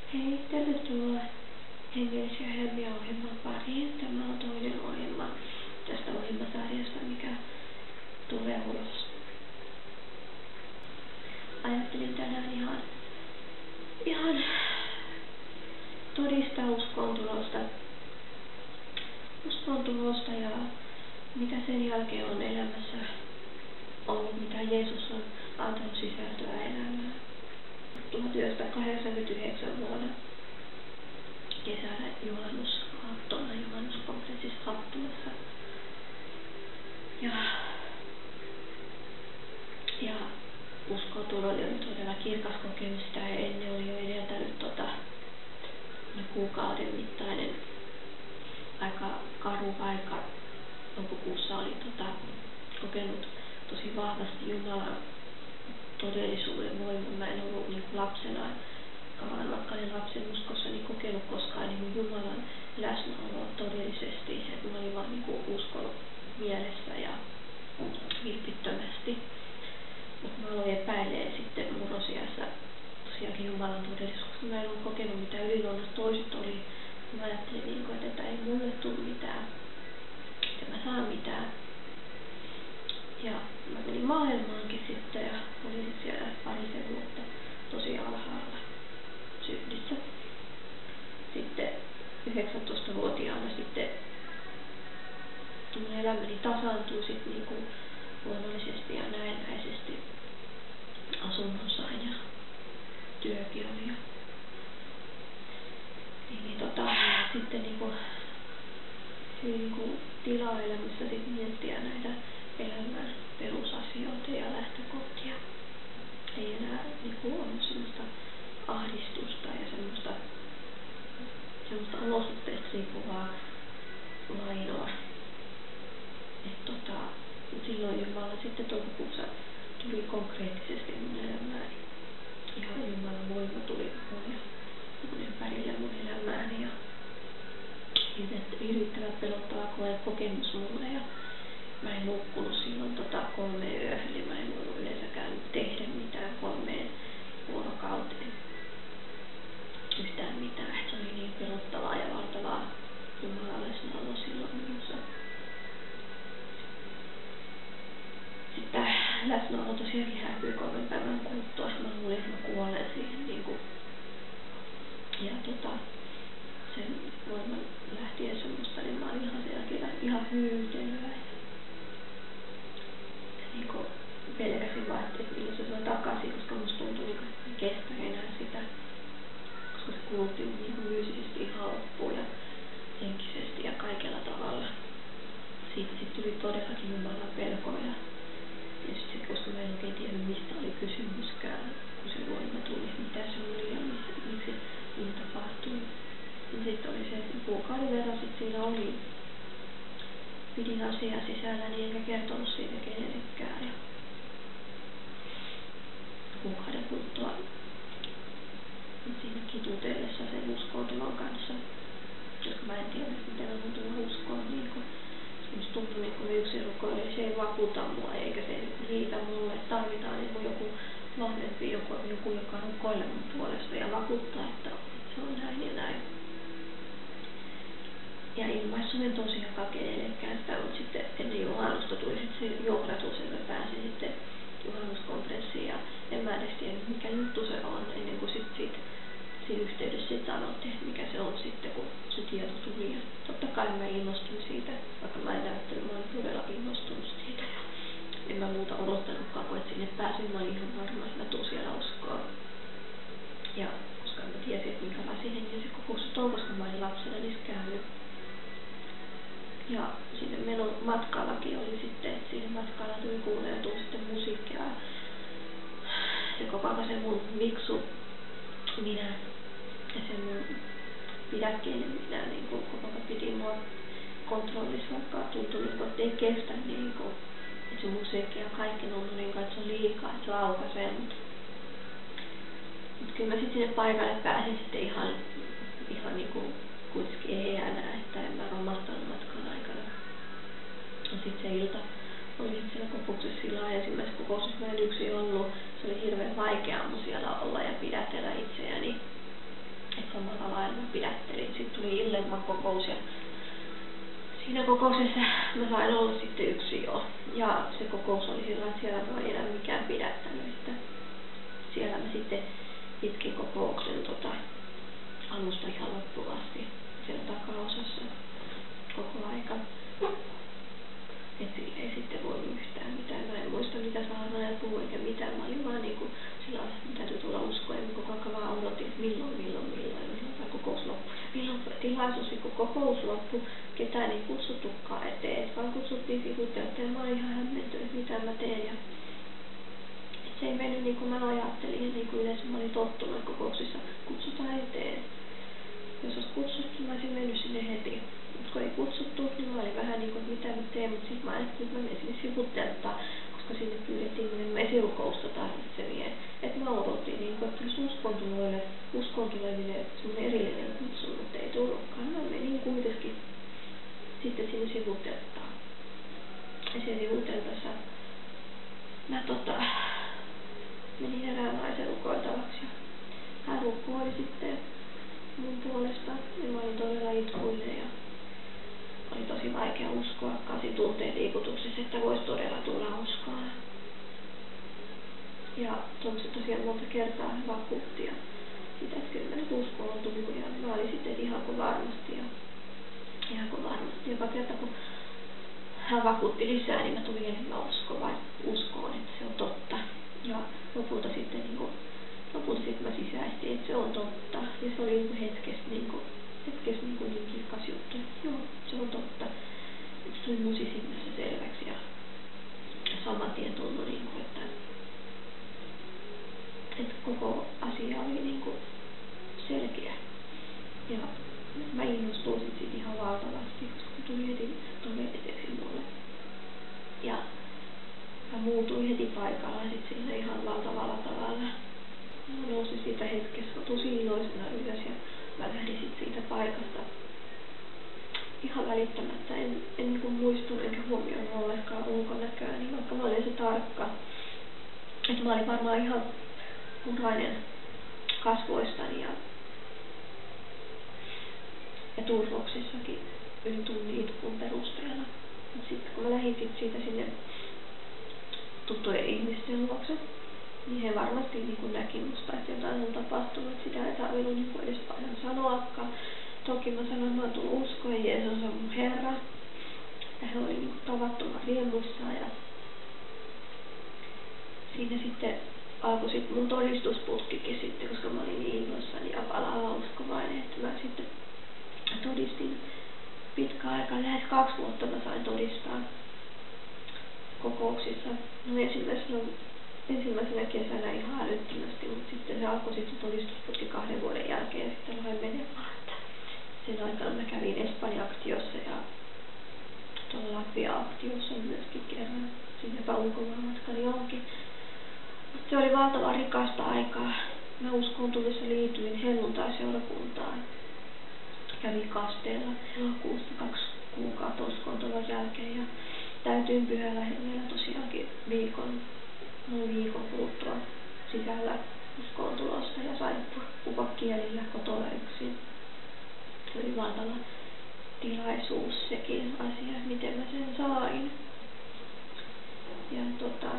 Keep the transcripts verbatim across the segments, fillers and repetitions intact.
Hei, tervetuloa Hengellisiä helmiä ohjelman pariin. Tämä on toinen ohjelma tästä ohjelmasarjasta, mikä tulee ulos. Ajattelin tänään ihan, ihan todistaa uskontulosta, uskontulosta ja mitä sen jälkeen on elämässä ollut, mitä Jeesus on antanut sisältöä elämään. tuhatyhdeksänsataakahdeksankymmentäyhdeksän vuonna kesällä juhannusaattona juhannuskonferenssissa Happilassa. Ja, ja uskontulo oli todella kirkas kokemus. Sitä ennen oli jo edeltänyt tota, kuukauden mittainen aika karu aika. Toukokuussa oli tota, kokenut tosi vahvasti Jumalan todellisuuden voiman. Mä en ollut niin kuin lapsena, tavallaan vaikka olin lapsen uskossa, niin kokenut koskaan niin Jumalan läsnäoloa todellisesti. Et mä olin vaan niin kuin uskonut mielessä ja vilpittömästi. Mutta mä aloin epäilemään sitten murrosiässä tosiaankin Jumalan todellisuutta. Mä en ollut kokenut mitä yliluonnollista toiset oli. Mä ajattelin, niin kuin, että ei mulle tule mitään. Ja mä saan mitään. Ja mä menin maailmaankin sitten ja olin siellä parisen vuotta tosi alhaalla synnissä. Sitten yhdeksäntoistavuotiaana sitten mun elämäni tasaantui sitten niinku luonnollisesti ja näennäisesti. Asunnon sain ja työkin oli. Ja niin, niin tota, sitten niinku niinku tilaelämässä sitten miettiä näitä elämän perusasioita ja lähtökohtia. Ei enää niinku ollut semmoista ahdistusta ja semmoista, semmoista olosuhteista riippuvaa vainoa. Et tota, silloin Jumala sitten toukokuussa tuli konkreettisesti mun elämääni. Ihan Jumalan voima tuli mun ja mun ympärille mun elämääni ja hirvittävän pelottava koe kokemus mulle. Ja mä en nukkunut silloin tota kolmeen yöhön, eli mä en voinut yleensäkään tehdä mitään kolmeen vuorokauteen. Yhtään mitään. Se oli niin pelottavaa ja valtavaa Jumalan läsnäolo silloin minussa. Sitten läsnäolo tosiaankin häipyi kolmen päivän kuluttua. Mä luulin, että mä kuolen siihen. Niin kuin. Ja tota, sen voiman lähtien semmoista, niin mä olin ihan sen jälkeen ihan hyytelyä. Niinku pelkäsin vaan, että milloin se tulee takaisin, koska musta tuntui niinku, että en kestä enää sitä. Koska se kulutti niinku fyysisesti ihan loppuun ja henkisesti ja kaikella tavalla. Sitten sit tuli todellakin Jumalan pelko ja, ja sit, koska mä en oikein tiennyt mistä oli kysymyskään, kun se voima tuli, mitä se oli ja miksi, miksi niin tapahtui. Ja sitten oli se, että kuukauden verran sit siinä oli. Pidin asiaa sisälläni enkä kertonut siitä kenellekään. Ja kuukauden kuluttua siinä kitutellessa sen uskontulon kanssa. Koska mä en tiedä, miten mä mun tulla uskoon. Niin se musta tuntui niin kuin yksi rukoili, se ei vakuuta mua eikä se riitä mulle. Tarvitaan niin joku vahvempi, joku, joku joka rukoilee mun puolesta ja vakuuttaa, että se on näin ja näin. Ja ilmaisu en tosiaankaan kenellekään sitä, mutta sitten ennen juhannusta tuli sitten se johdatus, että mä pääsin sitten juhannuskonferenssiin ja en mä edes tiennyt mikä juttu se on ennen kuin sitten sit, siinä yhteydessä sit sanottiin, että mikä se on sitten kun se tieto tuli. Ja totta kai mä innostuin siitä, vaikka mä en näyttänyt, mä olin todella innostunut siitä ja en mä muuta odottanutkaan, kun että sinne pääsin, mä olin ihan varma, että mä tuun siellä uskoon. Ja koska mä tiesin, että minkälaisia hengellisiä kokoukset on, koska mä olin lapsena niissä käynyt. Ja sinne menon matkallakin oli sitten, että siinä matkalla tuli kuunneltua sitten musiikkia. Ja koko ajan se mun viksu minä ja se mun pidäkkeinen minä niin kuin koko ajan piti mua kontrollissa, vaikka tuntui niin kuin, että ei kestä niin kuin, että se musiikki ja kaikki tuntui niin kuin, että se on liikaa, että se laukaisee mut. Mut kyllä mä sitten sinne paikalle pääsin sitten ihan, ihan niin kuin kuitenkin ehjänä, että en mä romahtanut matkan aikana. Ja sitten se ilta oli sitten siellä kokouksessa sillä ensimmäisessä kokouksessa mä en yksin ollut. Se oli hirveän vaikea mun siellä olla ja pidätellä itseäni. Et samalla lailla mä pidättelin. Sitten tuli illemman kokous ja siinä kokouksessa mä sain olla sitten yksi jo. Ja se kokous oli sillä, että siellä mä ei enää mikään pidättänyt. Että siellä mä sitten itkin kokouksen tota, alusta ihan loppuun asti siellä takaosassa koko aika. Et sille ei sitten voinut yhtään mitään. Mä en muista mitä saarnaaja puhui eikä mitään. Mä olin vaan niinku sillä lailla, että täytyy tulla uskoa. Ja koko ajan vaan odotin, että milloin, milloin, milloin, milloin tämä kokous loppuu. Milloin tilaisuus, kun kokous loppuu, ketään ei kutsuttukaan eteen. Et vaan kutsuttiin sivuutelta ja mä olin ihan hämmentynyt, mitä mä teen. Ja se ei mennyt niin kuin mä ajattelin ja niin kuin yleensä mä olin tottunut, että kokouksissa kutsutaan eteen. Jos olisi kutsuttu, mä olisin mennyt sinne heti. Mutta kun ei kutsuttu, niin mä olin vähän niin kuin, että mitä mä teen, mutta sitten mä ajattelin, että mä menen sinne sivuteltaan, koska sinne pyydettiin menemään esirukousta tarvitsevien. Että mä odotin, niin kuin, että tulisi uskontuloille, uskontuleville semmoinen erillinen kutsu, mutta ei tullutkaan. Mä menin kuitenkin sitten sinne sivuteltaan. Ja siellä sivuteltassa mä tota, menin erään naisen rukoiltavaksi ja hän rukoili sitten mun puolesta ja mä olin todella itkuinen ja oli tosi vaikea uskoa kasi tunteen liikutuksessa, että voisi todella tulla uskoa. Ja se tosiaan monta kertaa vakuutti ja sitä, että kyllä mä nyt usko on tullut ja mä olin sitten ihan kuin varmasti ja ihan kuin varmasti. Joka kerta kun hän vakuutti lisää, niin mä tulin enemmän uskoon, uskoon, että se on totta. Ja lopulta sitten, niin kuin, lopulta sitten mä sisäistin, että se on totta. Ja se oli niin kuin hetkessä, niin, kuin, hetkessä niin, kuin niin kirkas juttu. Joo, se on totta. Se tuli mun sisimmässä selväksi ja saman tien tuntui, niin kuin, että, että koko asia oli niin kuin selkeä. Ja mä innostuin sitten siitä ihan valtavasti, koska se tuli heti todelliseksi mulle. Ja mä muutuin heti paikallaan sit siinä ihan valtavalla tavalla. Mä nousin siitä hetkessä tosi iloisena ylös ja mä lähdin sit siitä paikasta ihan välittämättä. En, en niin kuin muistunut enkä huomioinut ollenkaan ulkonäköä, niin vaikka mä olin se tarkka. Että mä olin varmaan ihan punainen kasvoistani ja, ja turvoksissakin yli tunnin itkun perusteella. Sitten kun mä lähdin sit siitä sinne tuttujen ihmisten luokse, niin he varmasti niin kuin näki musta, että jotain on tapahtunut. Sitä ei tarvinnut niin kuin edes paljon sanoakaan. Toki mä sanoin, että mä oon tullut uskoon ja Jeesus on mun Herra. Ja he oli niin kuin tavattoman riemuissaan. Ja siinä sitten alkoi sit mun todistusputkikin sitten, koska mä olin niin innoissani ja palava uskovainen, että mä sitten todistin pitkä aika, lähes kaksi vuotta mä sain todistaa kokouksissa. No ensimmäisenä, ensimmäisenä kesänä ihan älyttömästi, mutta sitten se alkoi sitten todistusputki kahden vuoden jälkeen ja sitten vain menemään. Sen aikana mä kävin Espanja-aktiossa ja tuolla Latvia-aktiossa myöskin kerran. Sinnepä ulkomaanmatkani onkin. Mutta se oli valtavan rikasta aikaa. Mä uskontulossa liityin helluntai-seurakuntaan. Kävin kasteella elokuussa kaksi kuukautta uskontulon jälkeen ja täytyin pyhällä hengellä tosiaankin viikon, noin viikon kuluttua sisällä uskoontulosta ja sain puhua kielillä kotona yksin. Se oli valtava tilaisuus sekin asia, miten mä sen sain. Ja tota,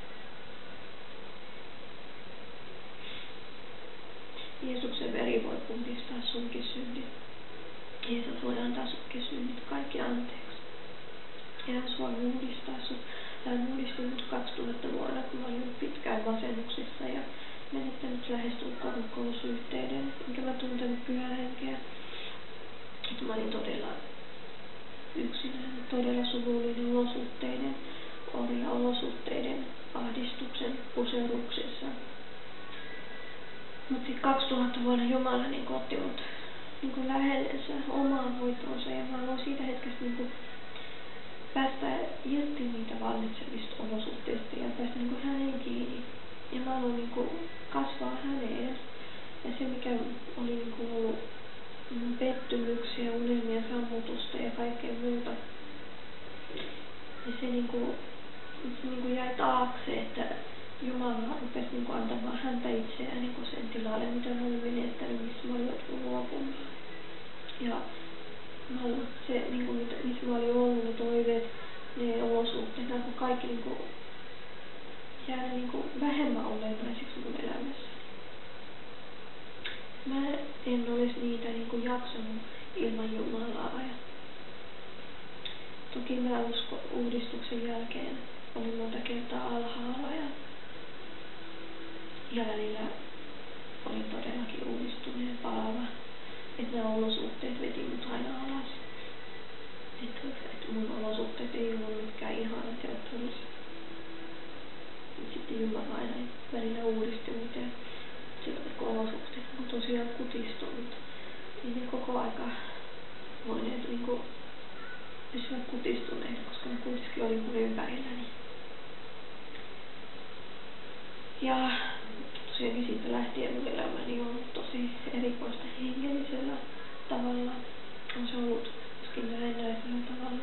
Jeesuksen veri voi puhdistaa sunkin synnit. Jeesus voi antaa sunkin synnit kaikki anteeksi. Ja hän voi uudistaa sut. Hän uudisti mut kaksituhatta vuonna, kun mä olin pitkään masennuksissa ja menettänyt lähestulkoon rukousyhteyden, enkä mä tuntenut pyhää henkeä. Että mä olin todella yksinään, todella surullinen olosuhteiden, orja-olosuhteiden, ahdistuksen puserruksissa. Mutta sitten kaksituhatta vuonna Jumala niin otti mut niin lähellensä omaan hoitoonsa ja mä aloin siitä hetkestä niin päästä irti niitä vallitsevista olosuhteista ja päästä niin häneen kiinni. Ja mä aloin niin kasvaa häneen. Ja se mikä oli niin ollut pettymyksiä, unelmia, sammutusta ja kaikkea muuta. Ja se, niin kuin, se niin kuin jäi taakse, että Jumala rupesi niin antamaan häntä itseään niin sen tilalle, mitä mä olin menettänyt, missä mä olin missä mä olin ollut, ne toiveet, ne olosuhteet, nämä kaikki niinku jäädä niinku vähemmän olennaisiksi mun elämässä. Mä en olisi niitä niinku jaksanut ilman Jumalaa. Ja toki mä uskon uudistuksen jälkeen olin monta kertaa alhaalla ja, ja välillä olin todellakin uudistuneen palava. Että nämä olosuhteet veti mut aina alas. Että et mun olosuhteet ei ollut mitkään ihanat ja otolliset. Sitten Jumala aina välillä uudisti mut ja silloin kun olosuhteet on tosiaan kutistunut, niin ne koko aika voineet niinku pysyä kutistuneet, koska ne kuitenkin oli mun ympärilläni. Ja tosiaankin siitä lähtien mun elämäni on ollut tosi erikoista hengellisellä tavalla. On se ollut myöskin näennäisellä tavalla.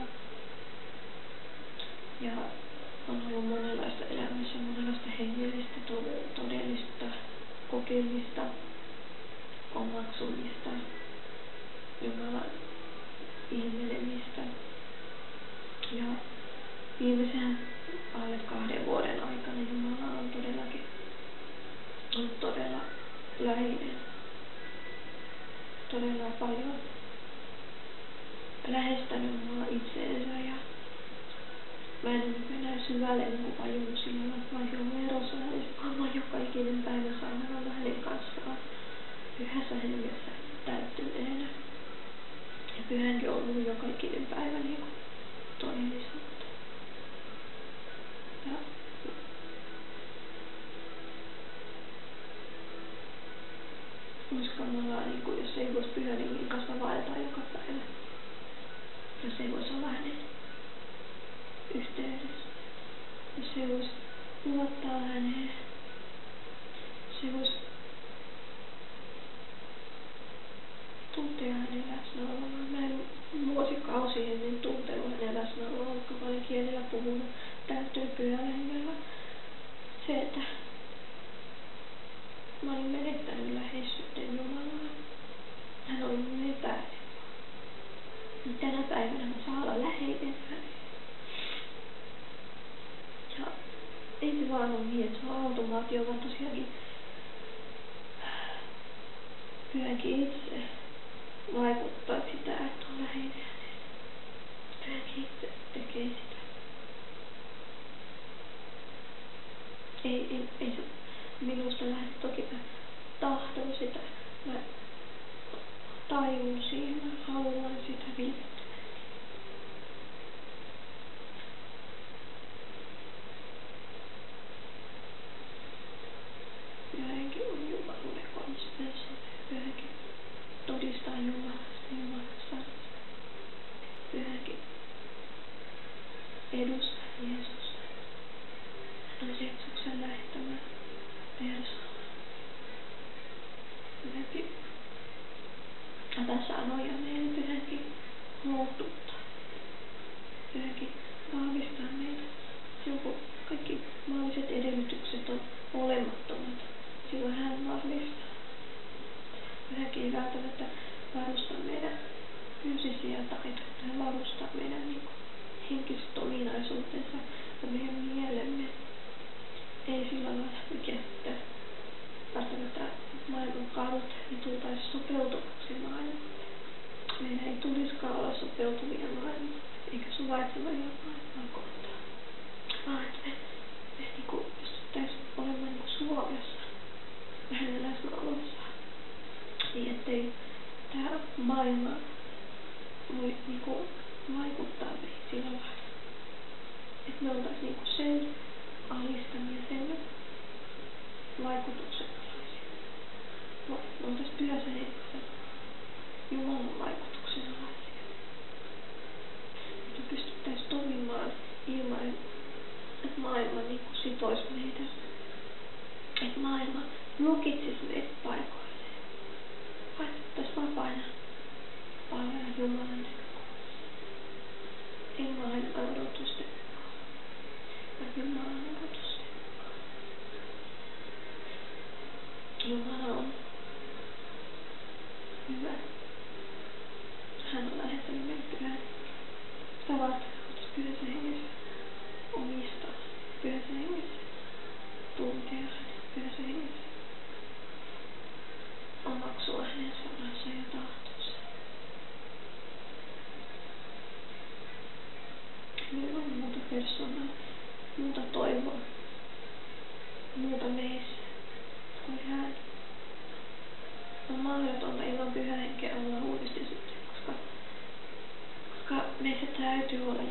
Ja on ollut monenlaista elämässä, monenlaista hengellistä, todellista kokemista, omaksumista, Jumalan ilmenemistä. Ja viimeisen alle kahden vuoden aikana Jumala on todellakin ollut todella läheinen. Todella paljon lähestänyt mua itseensä ja mä en ole enää syvälle niin kuin vajunnut sillä lailla, että mä olisin ollut erossa hänestä. Mä oon joka ikinen päivä saanut olla hänen kanssaan pyhässä hengessä täyttyneenä. Ja pyhänkin on ollut joka ikinen päivä niin kuin todellisuutta. Ja olisi kamalaa, niin kuin jos ei voisi pyhän hengen kanssa vaeltaa joka päivä. Jos ei voisi olla hänen yhteydessä. Jos ei voisi luottaa häneen. Jos ei voisi tuntea hänen läsnäoloaan. Mä en vuosikausi ennen tuntenut hänen läsnäoloaan, vaikka mä olin kielellä puhunut täytyy pyhällä hengellä. Se, että mä olin menettänyt läheisyyden Jumalaan. Hän oli mun etäinen. Tänä päivänä mä saan olla läheinen häneen. Ja ei se vaan ole niin, että se on automaatio, vaan tosiaankin pyhänkin itse vaikuttaa sitä, että on läheinen häneen. Pyhänkin itse tekee sitä. Ei, ei, ei se minusta lähde, toki mä tahdon sitä. Mä tajun siihen, mä haluan sitä vilpittömästi. Pyhänkin on Jumaluuden konspenssi. Pyhänkin todistaa Jumalasta, Jumalan sanasta. Pyhänkin edustaa Jeesusta. Hän on Jeesuksen lähettämä persoona. Pyhänkin tässä anoja meille, pyhänkin lohduttaa. Pyhänkin vahvistaa meitä. Silloin kun kaikki mahdolliset edellytykset on olemattomat, silloin hän vahvistaa. Pyhänkin ei välttämättä varusta meidän fyysisiä taitoja, hän varustaa meidän niin henkiset ominaisuutensa ja meidän mielemme. Ei sillä lailla oikein, että välttämättä maailman kadut ei tultaisi sopeutuvaksi maailmalle. Meidän ei tulisikaan olla sopeutuvia maailmalle, eikä suvaitsevia maailmaa kohtaan. Vaan että me, me niin kuin pystyttäisiin olemaan niin kuin suojassa hänen läsnäolossaan. Niin ettei tämä maailma voi niin kuin vaikuttaa meihin sillä lailla. Että me oltaisiin niin kuin sen alistamia, sen vaikutuksen alaisia. Me oltaisiin pyhässä hengessä Jumalan vaikutuksen alaisia. Että me pystyttäisiin toimimaan ilman, että maailma niin kuin sitoisi meitä. Että maailma lukitsisi meidät paikoilleen. Vaan että vapaina palvella Jumalan näkökulmassa. Ei maailman odotusten mukaan, vaan Jumalan odotusten mukaan. Jumala on hyvä. Hän on lähettänyt meidän pyhän. persoonaa, muuta toivoa, muuta meissä kuin hän. On mahdotonta ilman pyhää henkeä olla uudesti sitten, koska, koska meissä täytyy olla